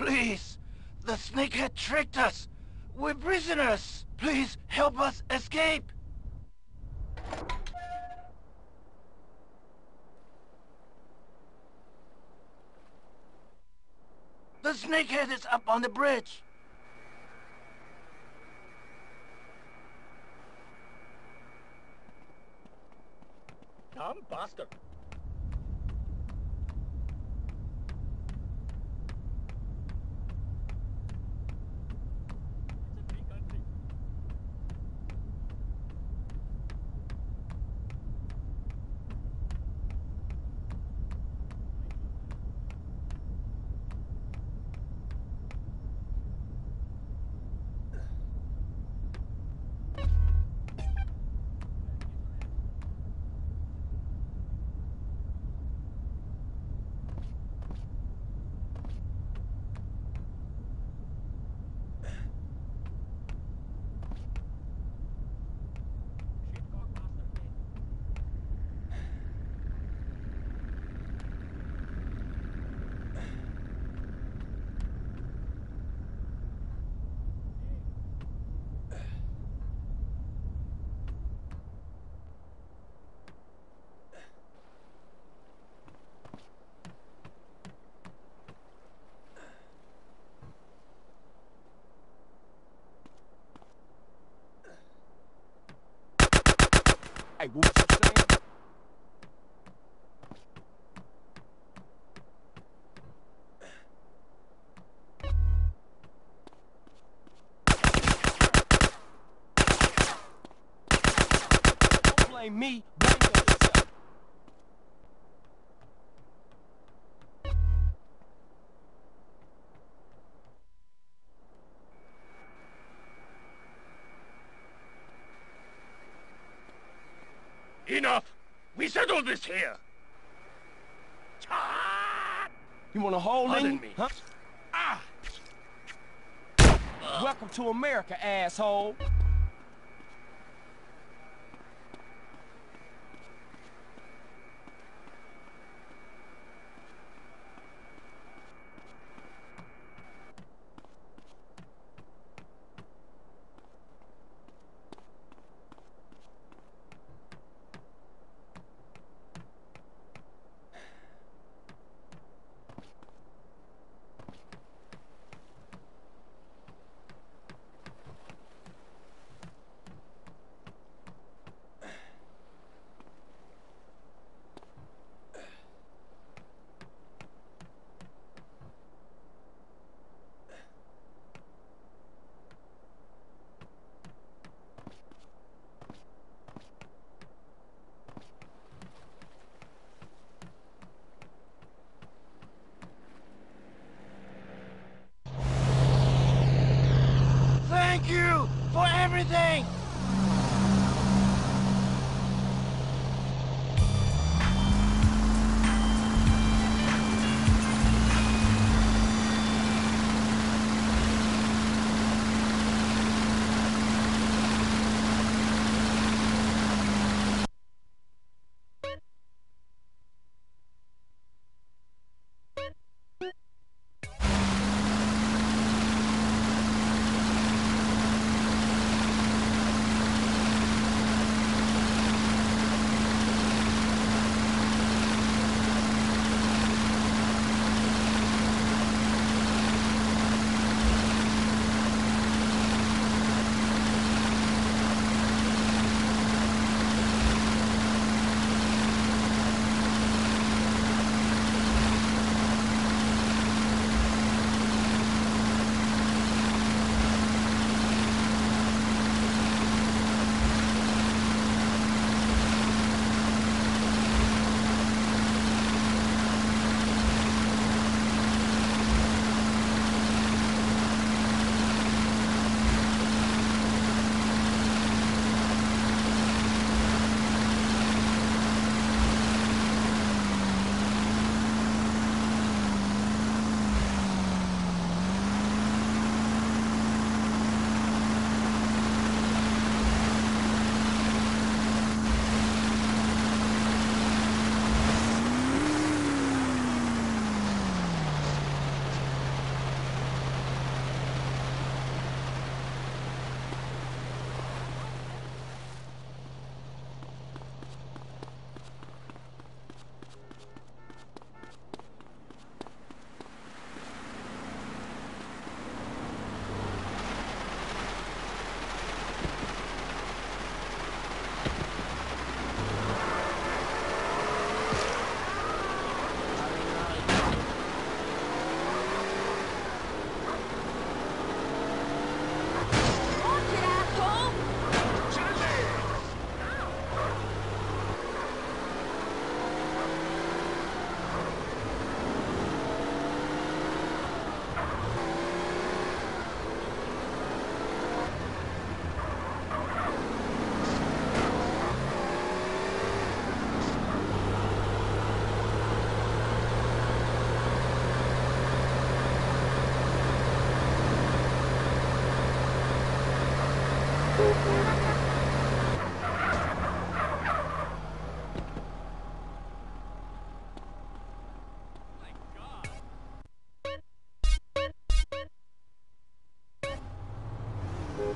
Please! The snakehead tricked us! We're prisoners! Please help us escape! The snakehead is up on the bridge! Dumb bastard! Hey, what was you saying? Don't blame me, blame yourself. Enough! We settled this here! You want a hole in Pardon me? me. Huh? Ah! Welcome to America, asshole. Thank you for everything!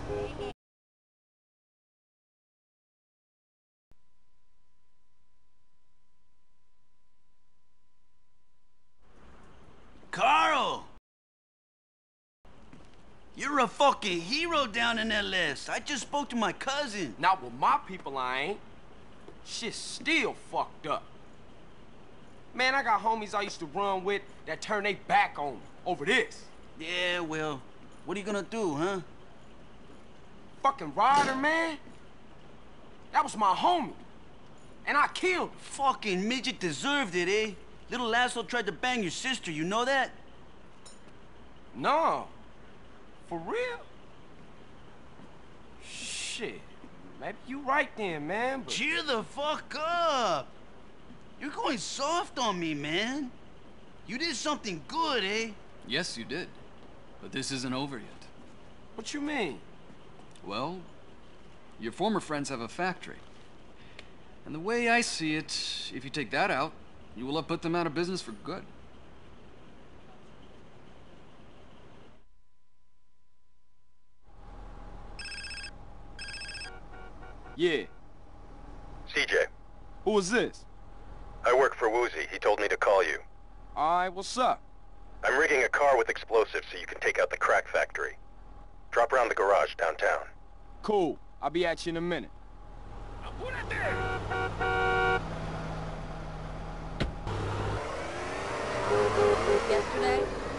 Carl! You're a fucking hero down in LS. I just spoke to my cousin. Not with my people, I ain't. Shit's still fucked up. Man, I got homies I used to run with that turned their back on me over this. Yeah, well, what are you gonna do, huh? Fucking Ryder, man. That was my homie. And I killed him. Fucking midget deserved it, eh? Little asshole tried to bang your sister, you know that? No. For real? Shit. Maybe you right then, man, but... Cheer the fuck up! You're going soft on me, man. You did something good, eh? Yes, you did. But this isn't over yet. What you mean? Well, your former friends have a factory. And the way I see it, if you take that out, you will have put them out of business for good. Yeah. CJ, Who is this? I work for Woozie. He told me to call you. Alright, what's up? I'm rigging a car with explosives so you can take out the crack factory. Drop around the garage downtown. Cool. I'll be at you in a minute. Yesterday?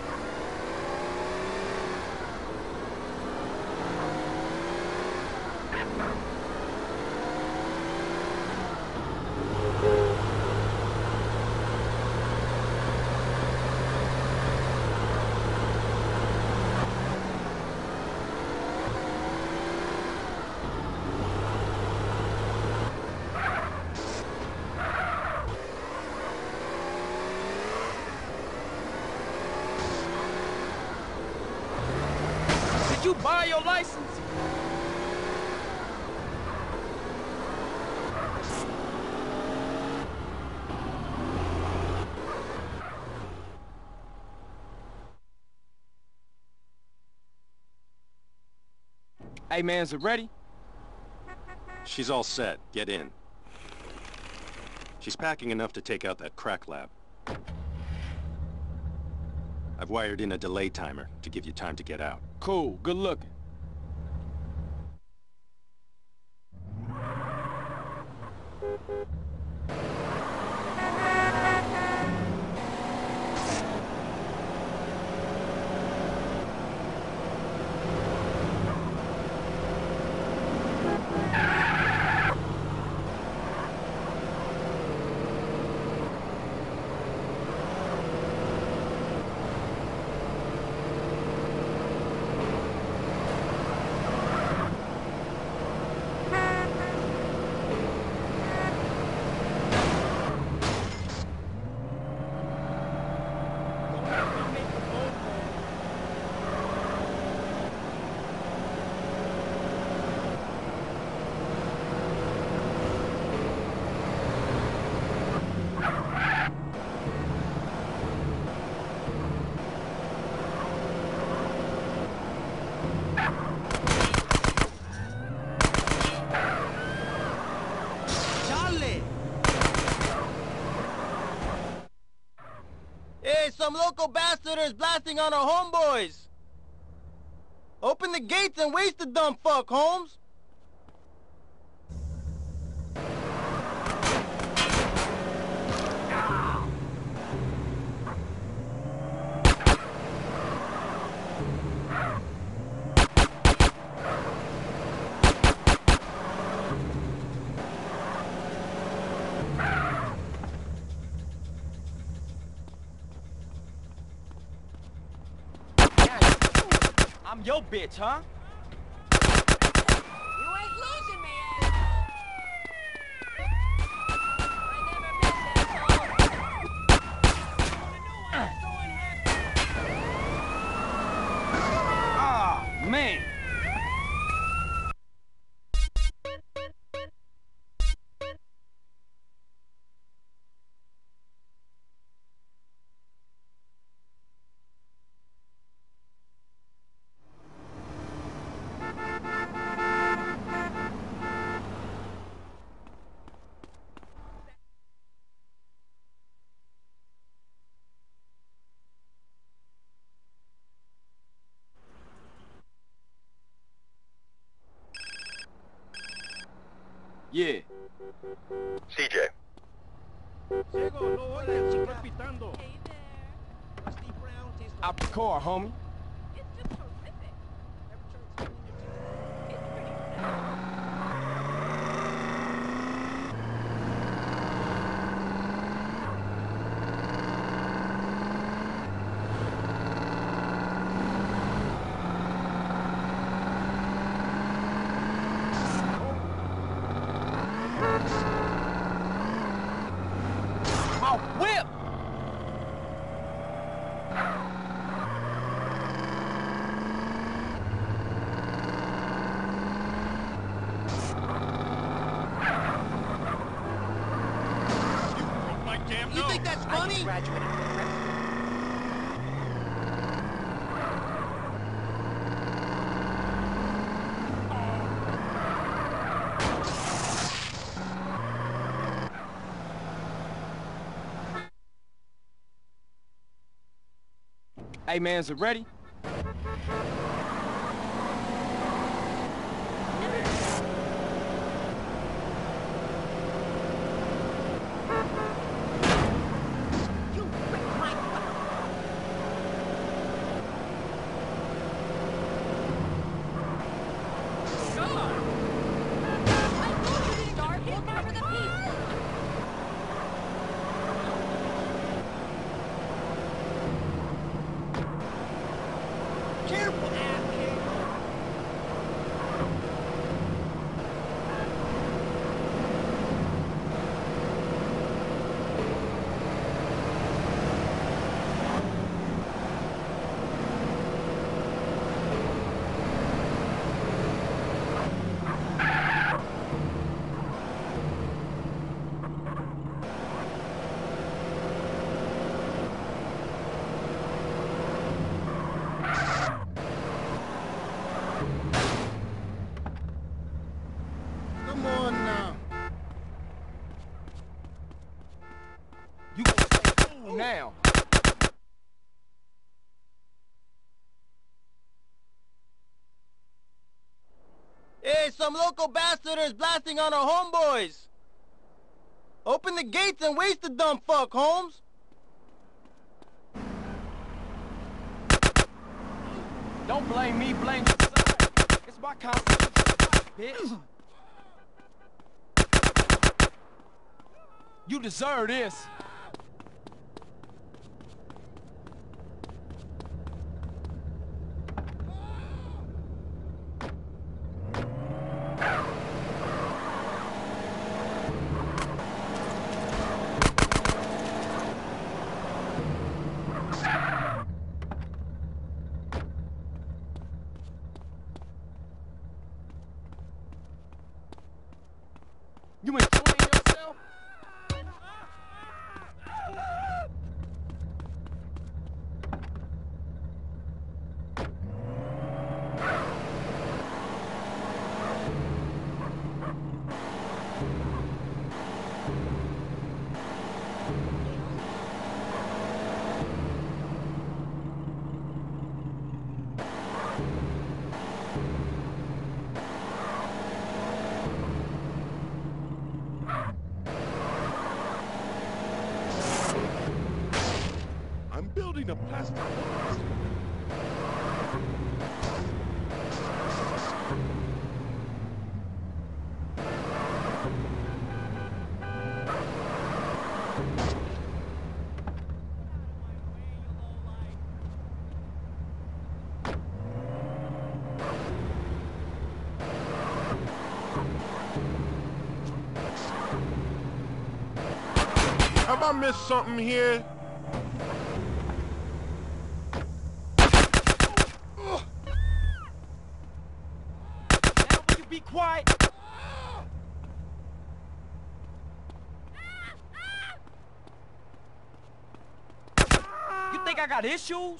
Did you buy your license? Hey, man, is it ready? She's all set. Get in. She's packing enough to take out that crack lab. I've wired in a delay timer to give you time to get out. Cool. Good looking. Hey, some local bastard is blasting on our homeboys! Open the gates and waste the dumb fuck, Holmes! I'm your bitch, huh? You ain't losing me, asshole! I never miss, asshole! Ah, man. Yeah. CJ. Ciego, no oyes, estoy pitando. Hey there. Out the car, homie. It's just horrific. It's pretty sad. My whip! My damn You think that's funny? Hey, man, is it ready? I told you to start looking for the people. Careful, ass. Come on now. You gonna stay cool now. Hey, some local bastard is blasting on our homeboys! Open the gates and waste the dumb fuck, Holmes! Don't blame me, blame yourself. It's my constitution, bitch. You deserve this. You enjoying yourself? I'm building a plastic box. Have I missed something here? Now will you be quiet? You think I got issues?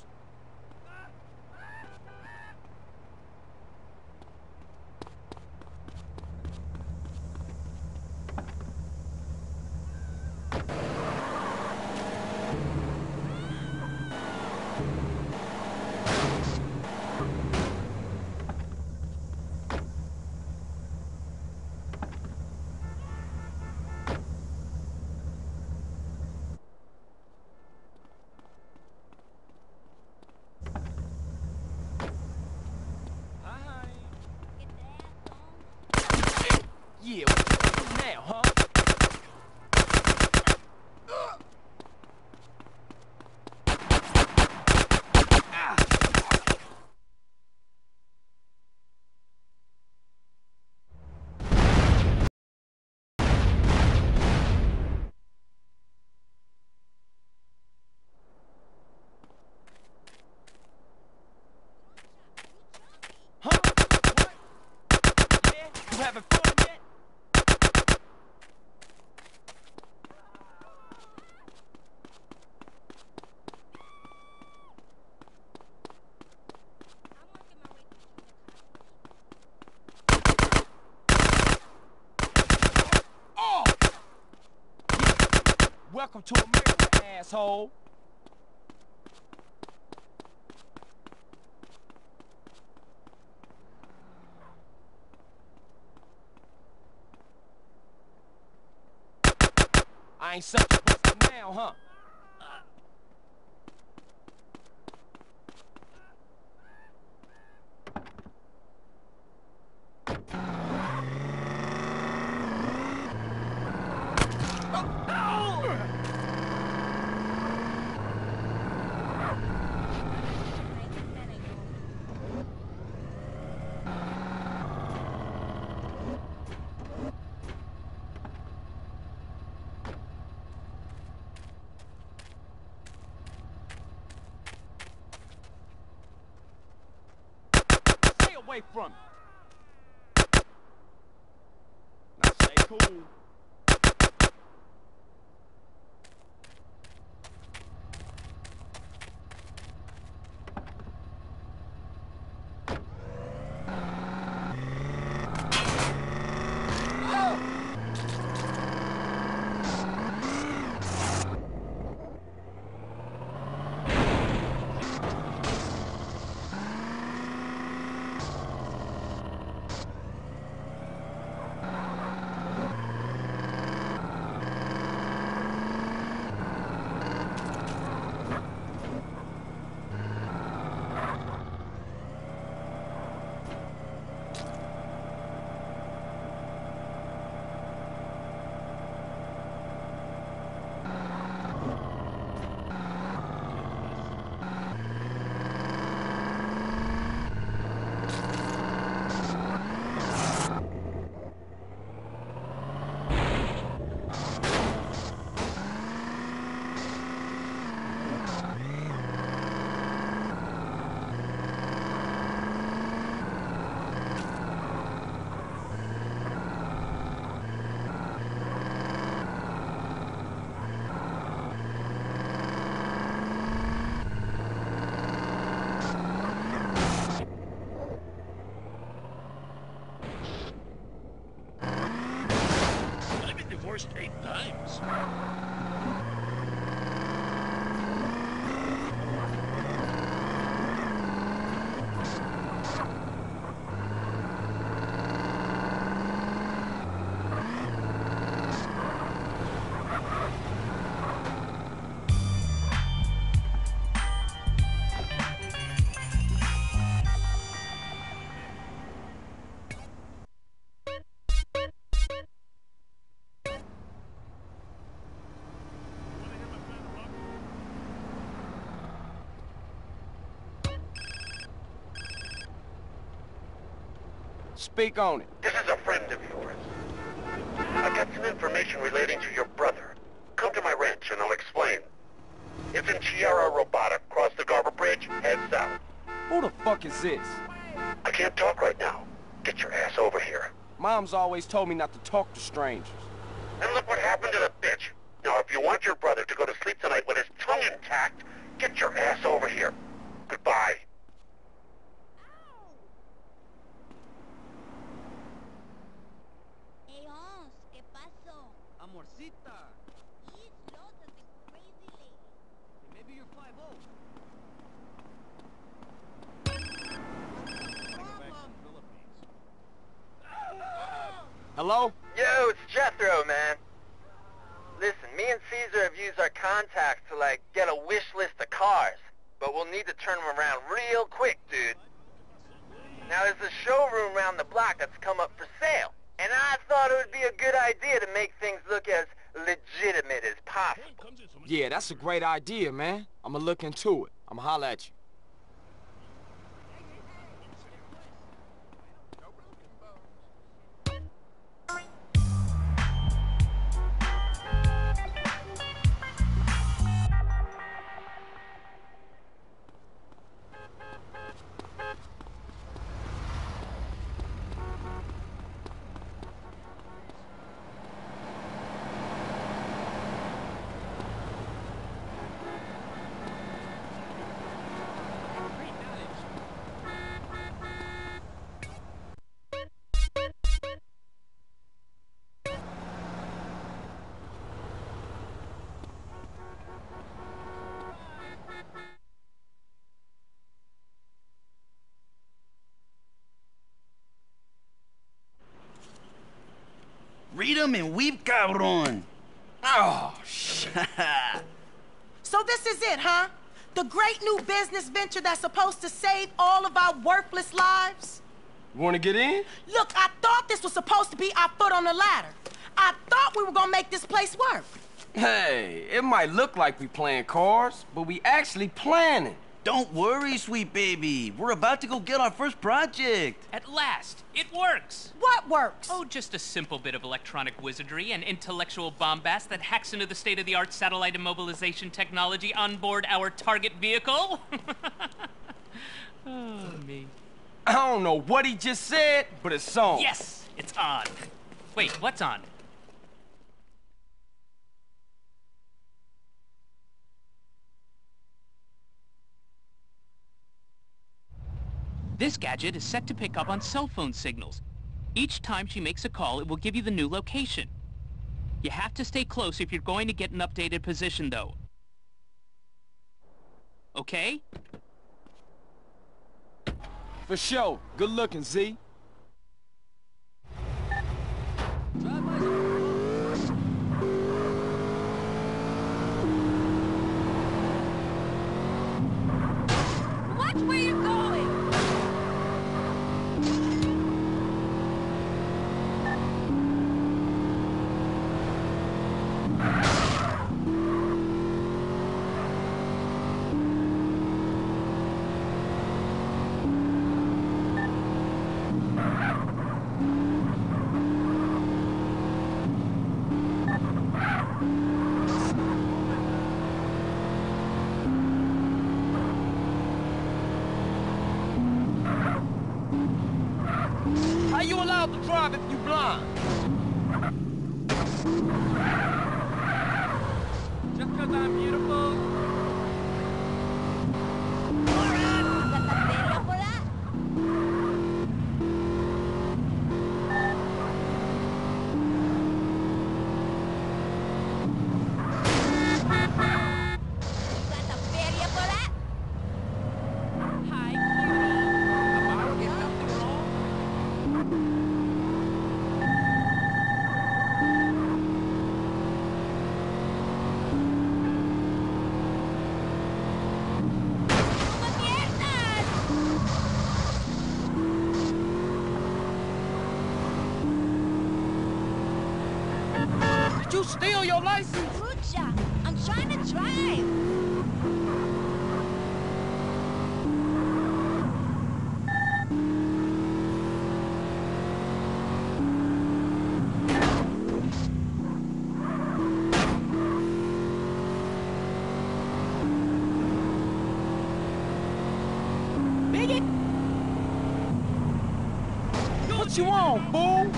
to America, asshole. I ain't such a buster now, huh? Away from me. Now stay cool. Divorced 8 times. Speak on it. This is a friend of yours. I got some information relating to your brother. Come to my ranch and I'll explain. It's in Chiara Robotic. Cross the Garber Bridge, head south. Who the fuck is this? I can't talk right now. Get your ass over here. Mom's always told me not to talk to strangers. And look what happened to the bitch. Now, if you want your brother to go to sleep tonight with his tongue intact, get your ass over here. Goodbye. Hey, Hans, ¿qué pasó? Amorcita. He's lost as a crazy lady. Maybe you're 5-0. Hello? Yo, it's Jethro, man. Listen, me and Caesar have used our contacts to, get a wish list of cars. But we'll need to turn them around real quick, dude. Now, there's a showroom around the block that's come up for sale. And I thought it would be a good idea to make things look as legitimate as possible. Yeah, that's a great idea, man. I'ma look into it. I'ma holler at you. Eat 'em and weep, cabron. Oh, shit. So this is it, huh? The great new business venture that's supposed to save all of our worthless lives? Want to get in? Look, I thought this was supposed to be our foot on the ladder. I thought we were gonna make this place work. Hey, it might look like we playing cards, but we actually planning. Don't worry, sweet baby. We're about to go get our first project. At last, it works. What works? Oh, just a simple bit of electronic wizardry and intellectual bombast that hacks into the state-of-the-art satellite immobilization technology on board our target vehicle. Oh, me. I don't know what he just said, but it's on. Yes, it's on. Wait, what's on? This gadget is set to pick up on cell phone signals. Each time she makes a call, it will give you the new location. You have to stay close if you're going to get an updated position, though. Okay? For sure. Good looking, Z. Watch where you're going! How you allowed to drive if you blind? Just 'cause I'm beautiful? Did you steal your license? Lucha, I'm trying to drive. Bigot! What you want, fool?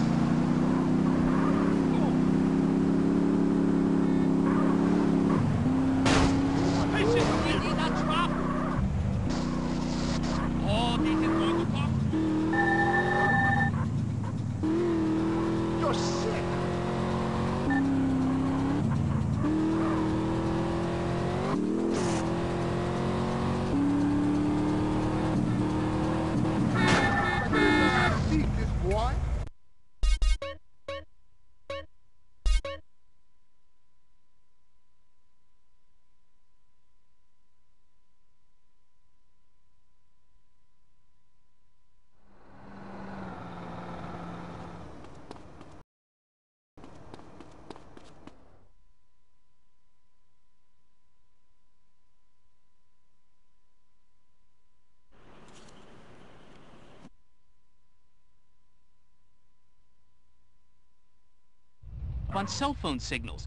You're sick. This boy. On cell phone signals.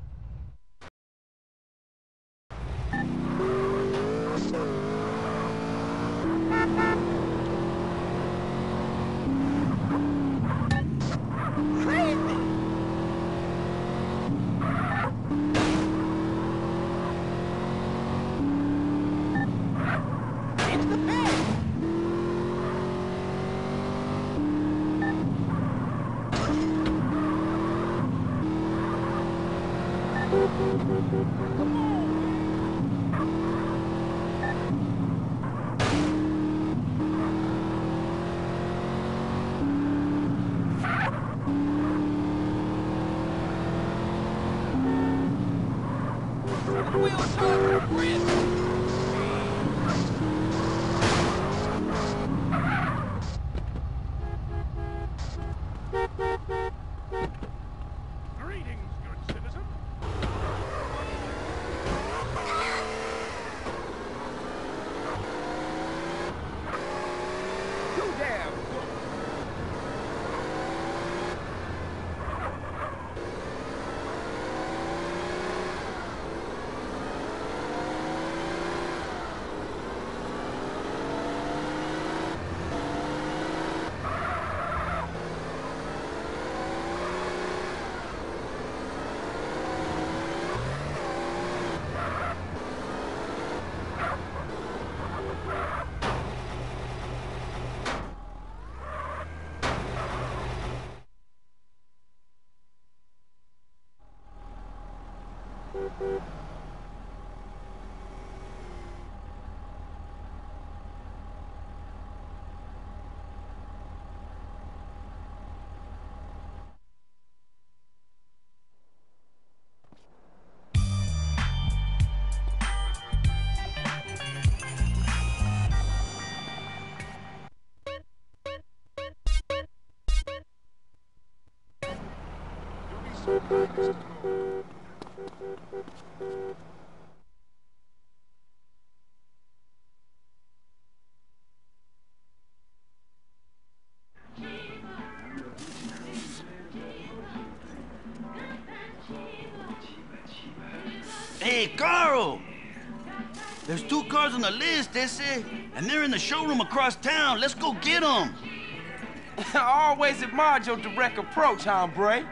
Hey, Carl! There's 2 cars on the list, they say, and they're in the showroom across town. Let's go get them. I always admired your direct approach, hombre.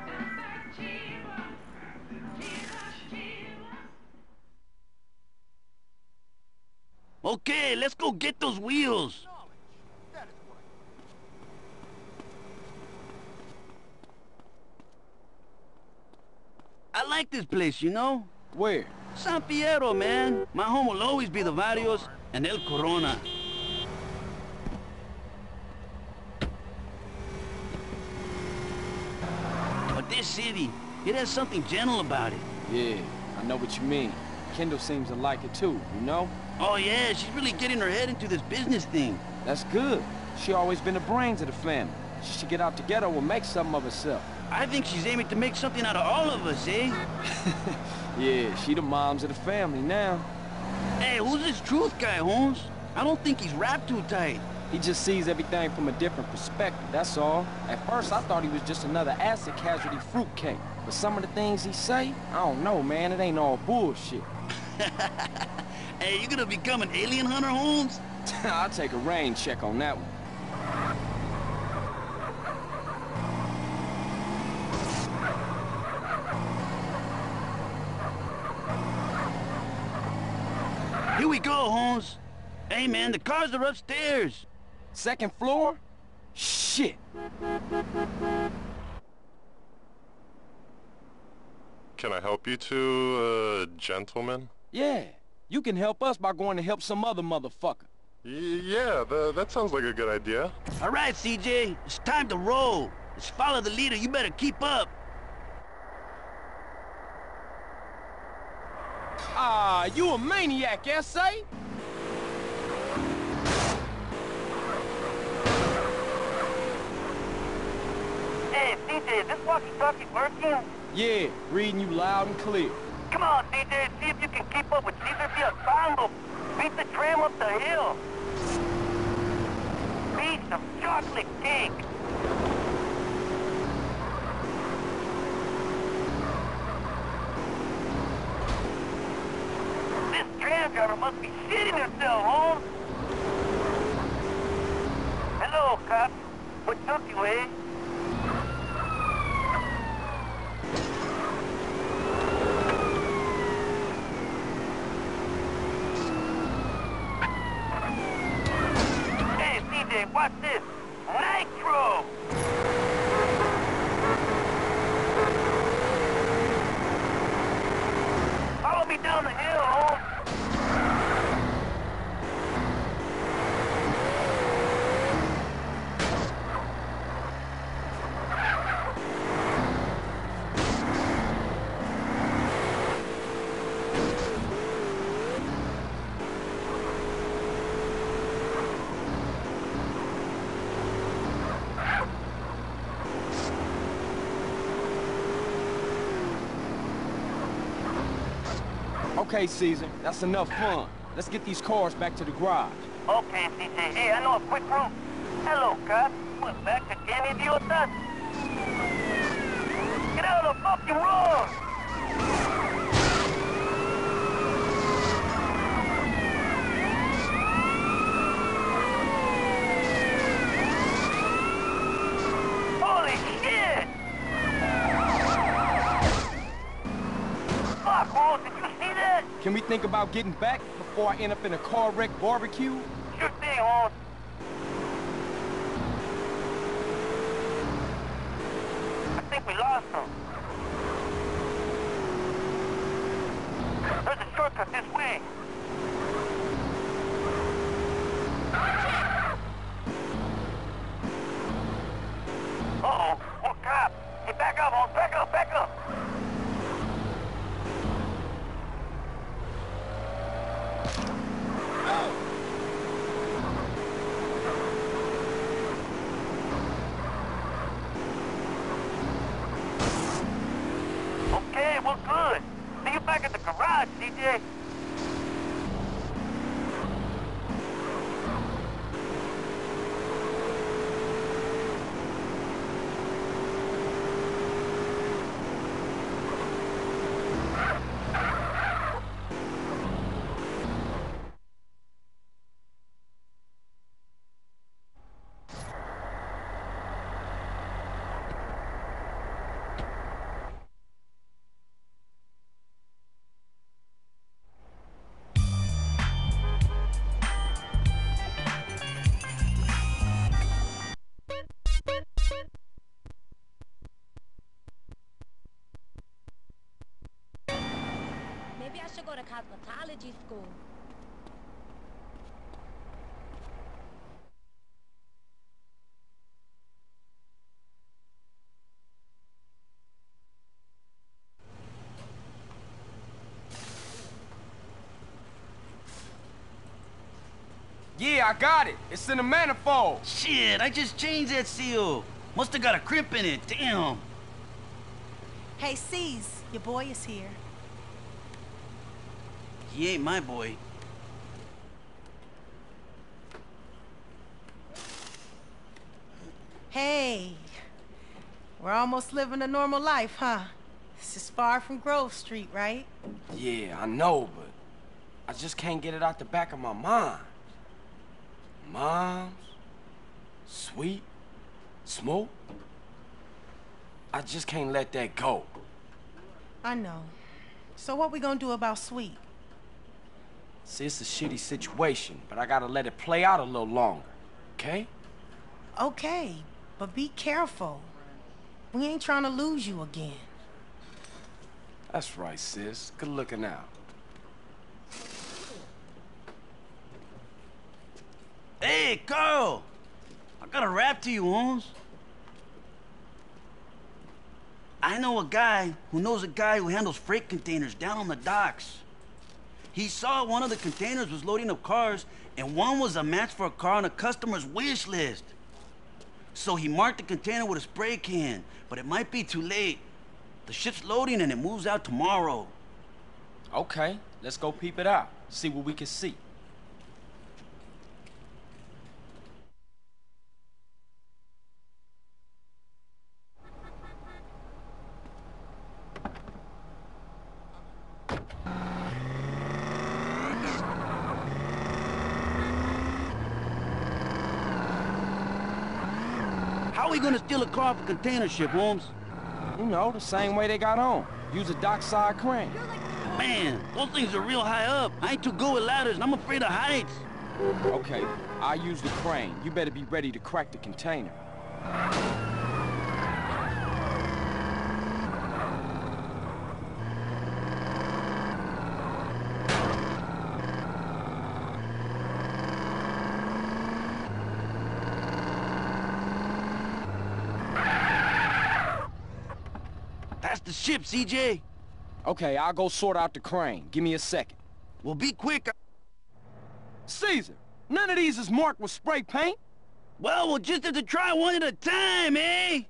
Okay, let's go get those wheels. I like this place, you know? Where? San Fierro, man. My home will always be the Barrios and El Corona. But this city, it has something gentle about it. Yeah, I know what you mean. Kendall seems to like it too, you know? Oh yeah, she's really getting her head into this business thing. That's good. She always been the brains of the family. She should get out the ghetto and make something of herself. I think she's aiming to make something out of all of us, eh? Yeah, she the moms of the family now. Hey, who's this Truth guy, Holmes? I don't think he's wrapped too tight. He just sees everything from a different perspective, that's all. At first, I thought he was just another acid casualty fruitcake. But some of the things he say, I don't know, man. It ain't all bullshit. Hey, you gonna become an alien hunter, Holmes? I'll take a rain check on that one. Here we go, Holmes. Hey, man, the cars are upstairs. 2nd floor? Shit. Can I help you two, gentlemen? Yeah. You can help us by going to help some other motherfucker. Yeah, that sounds like a good idea. All right, CJ. It's time to roll. Let's follow the leader. You better keep up. Ah, you a maniac, S.A.? Hey, CJ, is this walkie-talkie working? Yeah, reading you loud and clear. Come on, CJ, see if you can keep up with Cesar Villalpando. Beat the tram up the hill. Piece of chocolate cake. This tram driver must be shitting herself, Holmes. Hello, cop. What took you, eh? Hey, CJ, watch this. Nitro! Follow me down the hill, Holmes. Okay, Caesar, that's enough fun. Let's get these cars back to the garage. Okay, CJ. Hey, I know a quick route. Hello, cop. Went back again, idiota. Get out of the fucking road! Holy shit! Fuck, Holmes, did you see that? Can we think about getting back before I end up in a car wreck barbecue? Sure thing, Holmes. I think we lost him. There's a shortcut this way. Uh-oh, more cops. Hey, back up, Holmes, back up, back up. to cosmetology school. Yeah, I got it. It's in the manifold. Shit, I just changed that seal. Must have got a crimp in it. Damn. Hey, C's, your boy is here. He ain't my boy. Hey, we're almost living a normal life, huh? This is far from Grove Street, right? Yeah, I know, but I just can't get it out the back of my mind. Moms, Sweet, Smoke. I just can't let that go. I know. So what we gonna do about Sweet? See, it's a shitty situation, but I gotta let it play out a little longer, okay? Okay, but be careful. We ain't trying to lose you again. That's right, sis. Good looking out. Hey, Carl! I got a rap to you, Holmes. I know a guy who knows a guy who handles freight containers down on the docks. He saw one of the containers was loading up cars, and one was a match for a car on a customer's wish list. So he marked the container with a spray can, but it might be too late. The ship's loading and it moves out tomorrow. Okay, let's go peep it out. See what we can see. How are we gonna steal a car off a container ship, Holmes? You know, the same way they got on. Use a dockside crane. Man, those things are real high up. I ain't too good with ladders, and I'm afraid of heights. Okay, I'll use the crane. You better be ready to crack the container. That's the ship, CJ. Okay, I'll go sort out the crane. Give me a second. Well, be quick. Caesar, none of these is marked with spray paint. Well, we'll just have to try one at a time, eh?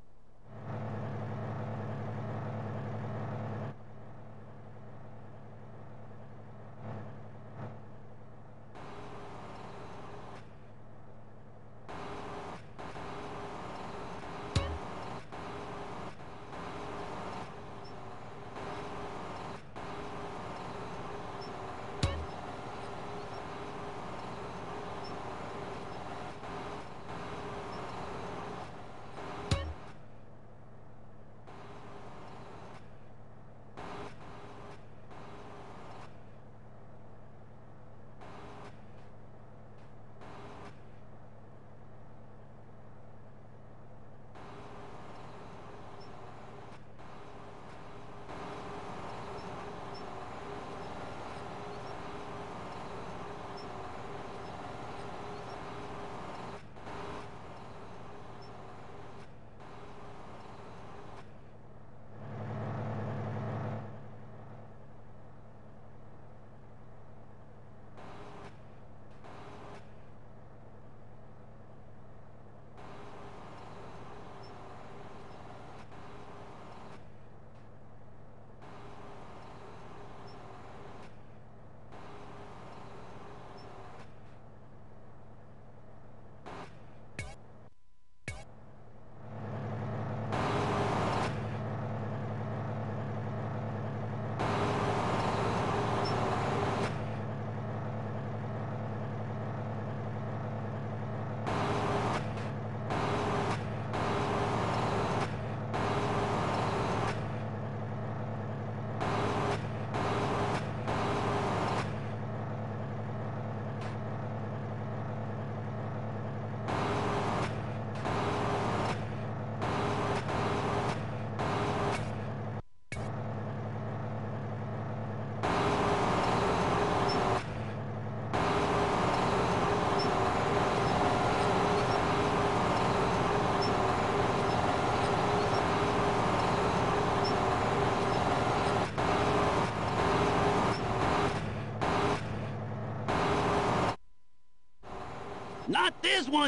Not this one!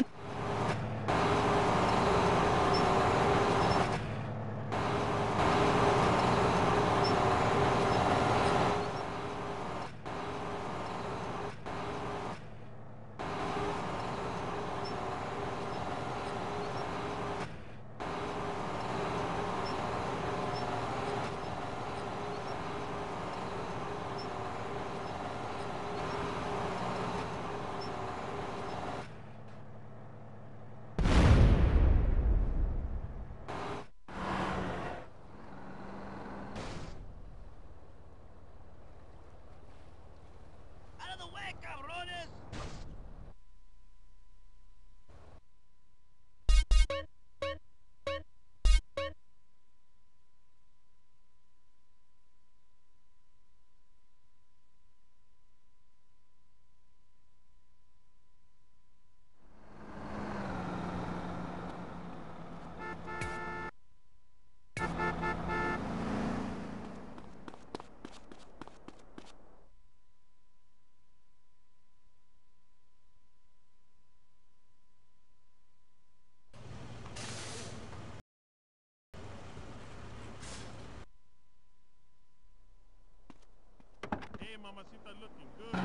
Hey, mamacita, looking good.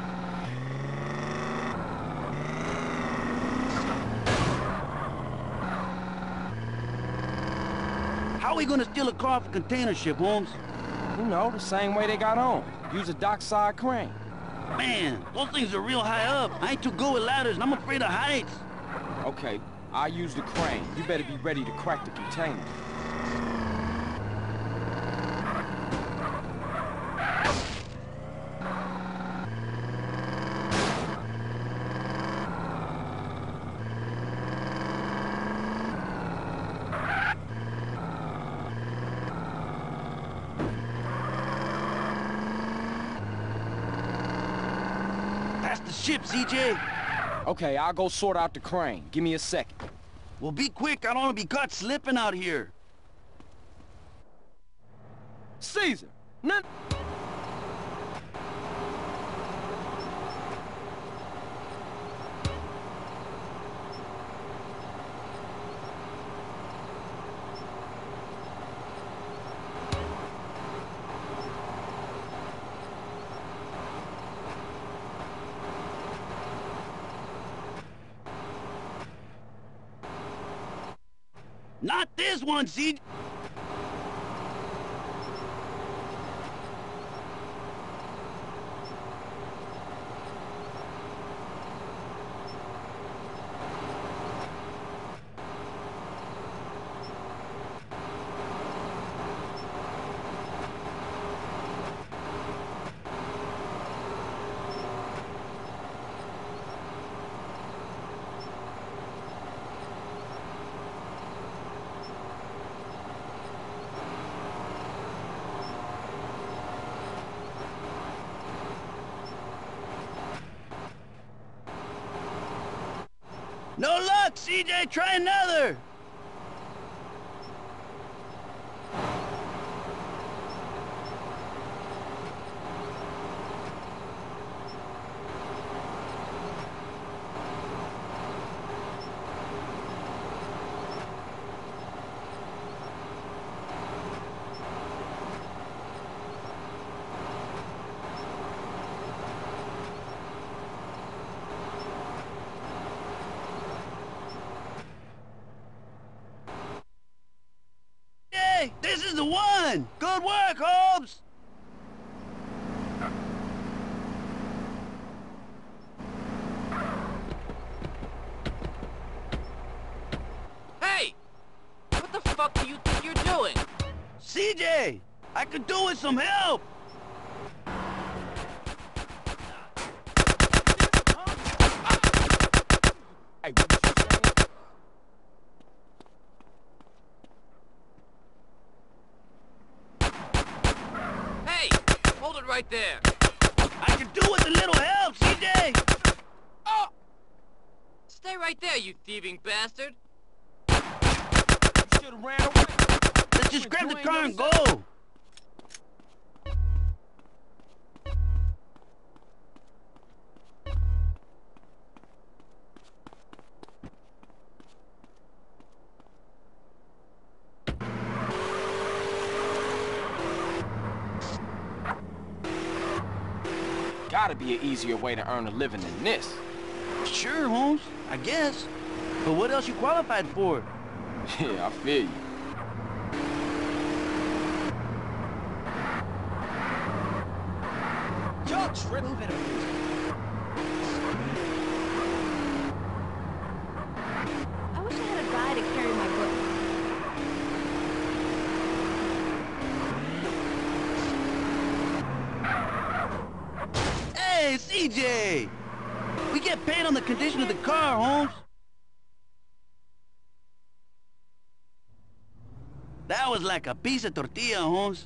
How are we gonna steal a car off a container ship, Holmes? You know, the same way they got on. Use a dockside crane. Man, those things are real high up. I ain't too good with ladders, and I'm afraid of heights. Okay, I'll use the crane. You better be ready to crack the container. That's the ship, CJ. Okay, I'll go sort out the crane. Give me a second. Well, be quick. I don't want to be caught slipping out here. Caesar! None... Not this one, CJ. No luck, CJ. Try another. Hey, this is the one! Good work, Holmes! Hey! What the fuck do you think you're doing? CJ! I could do with some help! Hey, what you saying? Hey! Hold it right there! I could do with a little help, CJ! Oh! Stay right there, you thieving bastard! You should have ran away. Let's just grab the car and go! gotta be an easier way to earn a living than this. Sure, Holmes, I guess. But what else you qualified for? Yeah, I feel you. Move it over. I wish I had a guy to carry my book. Hey, CJ! We get paid on the condition of the car, Holmes. That was like a piece of tortilla, Holmes.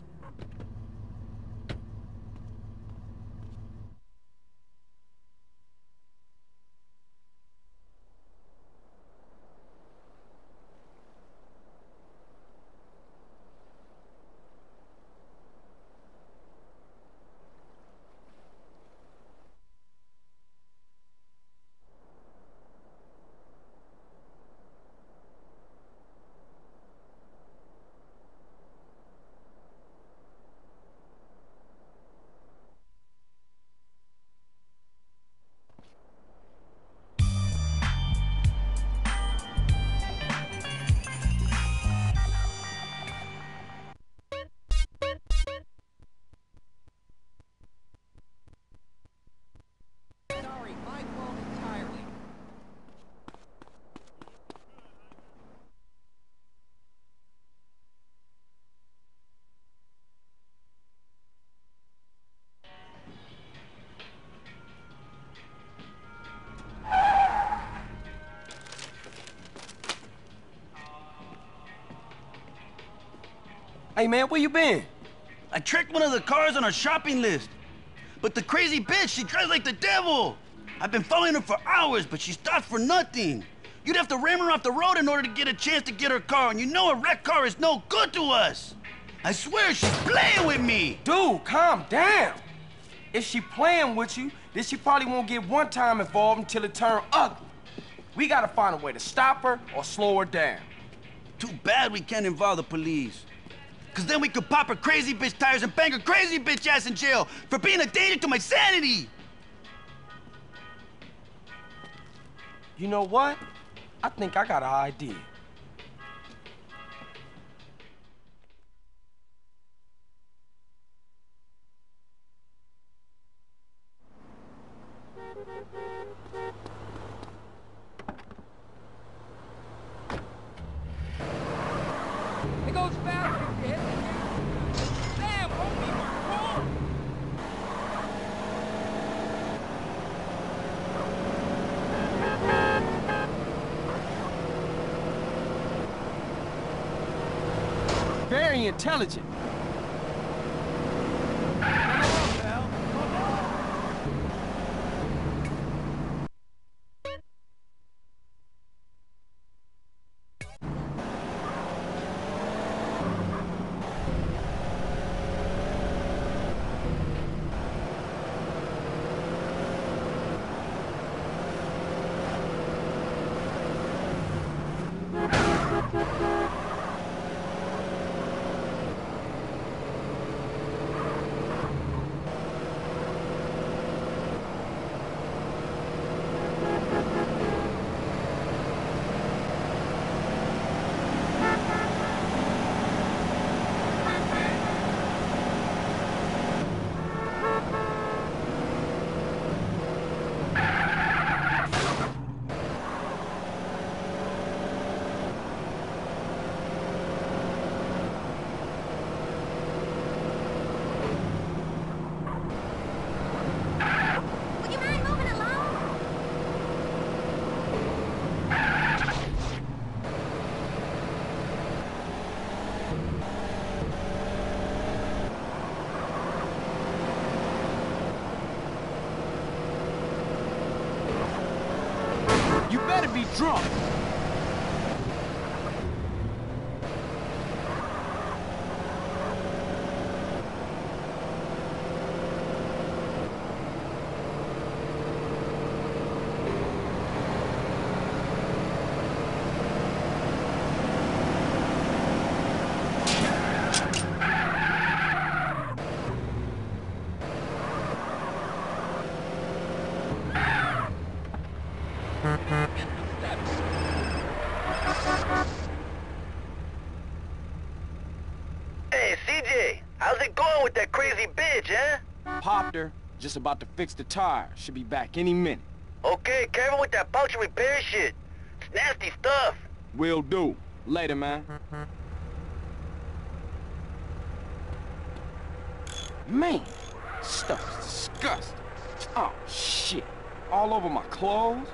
Hey, man, where you been? I tracked one of the cars on our shopping list. But the crazy bitch, she drives like the devil. I've been following her for hours, but she stopped for nothing. You'd have to ram her off the road in order to get a chance to get her car, and you know a wrecked car is no good to us. I swear she's playing with me. Dude, calm down. If she playing with you, then she probably won't get one time involved until it turn ugly. We gotta find a way to stop her or slow her down. Too bad we can't involve the police. Cause then we could pop her crazy bitch tires and bang her crazy bitch ass in jail for being a danger to my sanity. You know what? I think I got an idea. It goes faster if you hit the gas. Damn, homie, my car! Very intelligent. You better be drunk. Hey, CJ, how's it going with that crazy bitch, eh? Popped her. Just about to fix the tire. Should be back any minute. Okay, careful with that pouch and repair shit. It's nasty stuff. Will do. Later, man. Man, stuff is disgusting. Oh, shit. All over my clothes.